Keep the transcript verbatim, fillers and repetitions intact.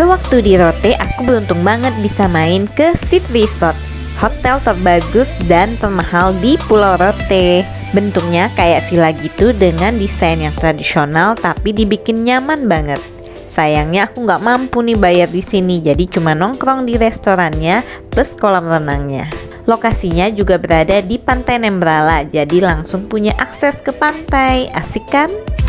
Sewaktu di Rote, aku beruntung banget bisa main ke Seat Resort, hotel terbagus dan termahal di Pulau Rote. Bentuknya kayak villa gitu dengan desain yang tradisional tapi dibikin nyaman banget. Sayangnya aku nggak mampu nih bayar di sini, jadi cuma nongkrong di restorannya plus kolam renangnya. Lokasinya juga berada di Pantai Nembrala, jadi langsung punya akses ke pantai. Asik kan?